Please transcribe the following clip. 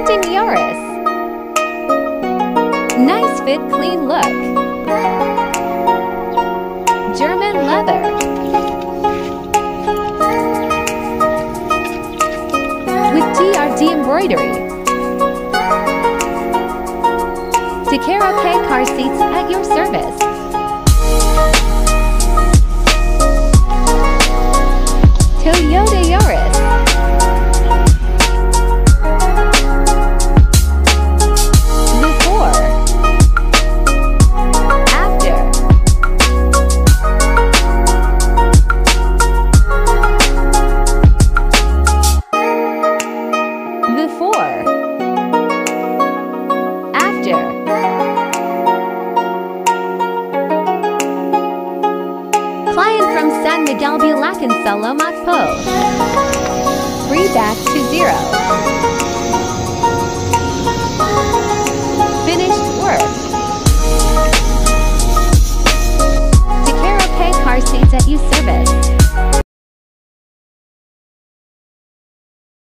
Presenting Yaris. Nice fit, clean look. German leather. With TRD embroidery. Takero-Kay car seats at your service. Toyota Yaris. Before. After. Before. After. Client from San Miguel Bulacan Salamat po. 3 back to 0.